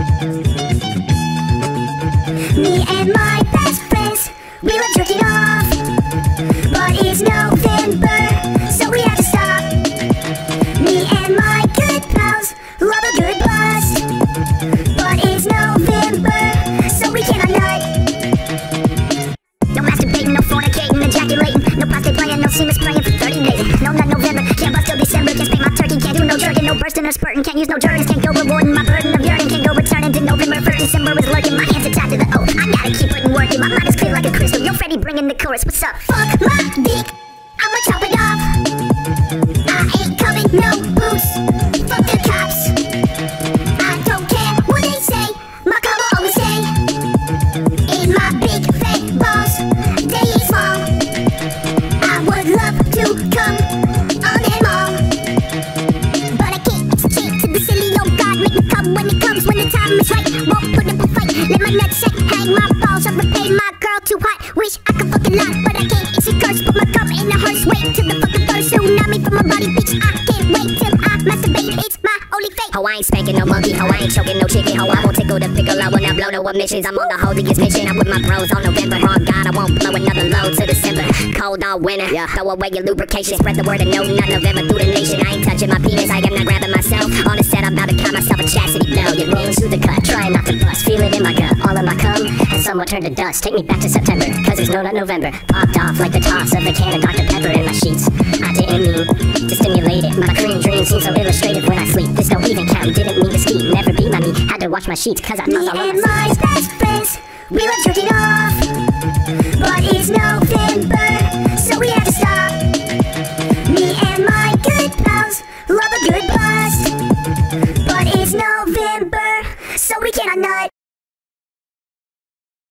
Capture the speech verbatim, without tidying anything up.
Me and my best friends, we love jerking off, but it's November, so we have to stop. Me and my good pals love a good bust, but it's November, so we cannot nut. No masturbating, no fornicating, ejaculating, no prostate playing, no semen spraying for thirty days. No nut November, can't bust till December, can't spank my turkey, can't do no jerking, no bursting or spurting, can't use no jerkins, can't go rewarding my burden of yearning, can't go returning to November first. December is lurking, my hands are tied to the oath. I gotta keep putting work in, my mind is clear like a crystal. Yo, Freddy bringing the chorus, what's up? Fuck my dick, I'ma chop it off. I ain't coming, no boots, fuck the cops. I don't care what they say, my car will always say, in my big fat balls, they ain't small. I would love to come on them all, but I can't, it's a cheat to the silly, oh God, make me come when it comes, when the time is right. Won't put up a fight, let my nuts shake, hang my balls, I've repaid my girl too hot. Wish I could fucking lie, but I can't, it's a curse. Put my cum in a hearse, wait till the fucking first tsunami from my body, bitch. I can't wait till I masturbate, it's my only fate. Ho, I ain't spanking no monkey, ho, I ain't choking no chicken, ho, I won't tickle the pickle, I will not blow no emissions. I'm on the holiest mission, I'm with my bros on November. Oh God, I won't blow another load till December. Cold all winter, yeah. Throw away your lubrication, spread the word of no nut November through the nation. I ain't touching my penis, I am not grabbing myself. On the set, I'm about to count myself a chastity blow. Get rolled to the cut, trying not to bust, feel it in my gut. All of my cum has somewhat turned to dust. Take me back to September, cause it's no nut November. Popped off like the toss of a can of Doctor Pepper in my sheets. I didn't mean to stimulate it, my cream dream seems so illustrative when I sleep. This don't even count, didn't mean to ski, never be my me. Had to wash my sheets cause I toss all over. Me and my best friends, we love jerking off, but it's November, so we have to stop. Me and my good pals love a good bust, but it's November, so we cannot nut.